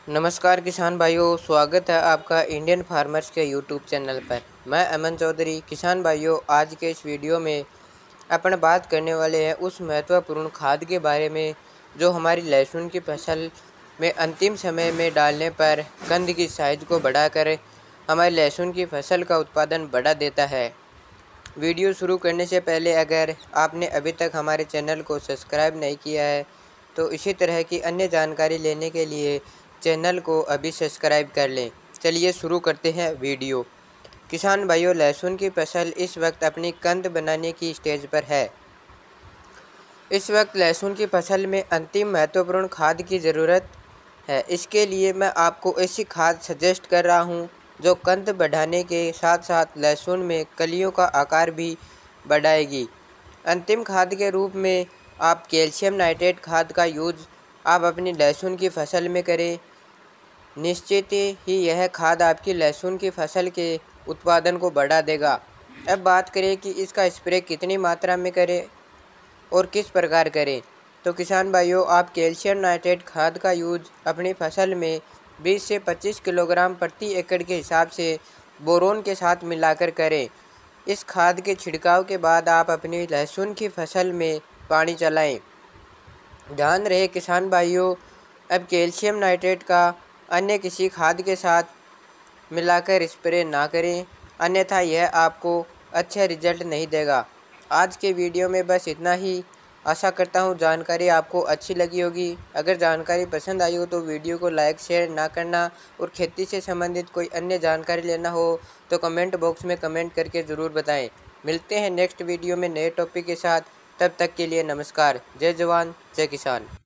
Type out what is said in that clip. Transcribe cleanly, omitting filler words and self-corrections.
नमस्कार किसान भाइयों, स्वागत है आपका इंडियन फार्मर्स के यूट्यूब चैनल पर। मैं अमन चौधरी। किसान भाइयों, आज के इस वीडियो में अपन बात करने वाले हैं उस महत्वपूर्ण खाद के बारे में जो हमारी लहसुन की फसल में अंतिम समय में डालने पर कंद की साइज को बढ़ाकर हमारी लहसुन की फसल का उत्पादन बढ़ा देता है। वीडियो शुरू करने से पहले अगर आपने अभी तक हमारे चैनल को सब्सक्राइब नहीं किया है तो इसी तरह की अन्य जानकारी लेने के लिए चैनल को अभी सब्सक्राइब कर लें। चलिए शुरू करते हैं वीडियो। किसान भाइयों, लहसुन की फसल इस वक्त अपनी कंद बनाने की स्टेज पर है। इस वक्त लहसुन की फसल में अंतिम महत्वपूर्ण खाद की ज़रूरत है। इसके लिए मैं आपको ऐसी खाद सजेस्ट कर रहा हूँ जो कंद बढ़ाने के साथ साथ लहसुन में कलियों का आकार भी बढ़ाएगी। अंतिम खाद के रूप में आप कैल्शियम नाइट्रेट खाद का यूज़ आप अपनी लहसुन की फसल में करें। निश्चित ही यह खाद आपकी लहसुन की फसल के उत्पादन को बढ़ा देगा। अब बात करें कि इसका स्प्रे कितनी मात्रा में करें और किस प्रकार करें, तो किसान भाइयों, आप कैल्शियम नाइट्रेट खाद का यूज अपनी फसल में 20 से 25 किलोग्राम प्रति एकड़ के हिसाब से बोरोन के साथ मिलाकर करें। इस खाद के छिड़काव के बाद आप अपनी लहसुन की फसल में पानी चलाएं। ध्यान रहे किसान भाइयों, अब कैल्शियम नाइट्रेट का अन्य किसी खाद के साथ मिलाकर स्प्रे ना करें, अन्यथा यह आपको अच्छा रिजल्ट नहीं देगा। आज के वीडियो में बस इतना ही। आशा करता हूँ जानकारी आपको अच्छी लगी होगी। अगर जानकारी पसंद आई हो तो वीडियो को लाइक शेयर ना करना और खेती से संबंधित कोई अन्य जानकारी लेना हो तो कमेंट बॉक्स में कमेंट करके ज़रूर बताएं। मिलते हैं नेक्स्ट वीडियो में नए टॉपिक के साथ। तब तक के लिए नमस्कार। जय जवान जय किसान।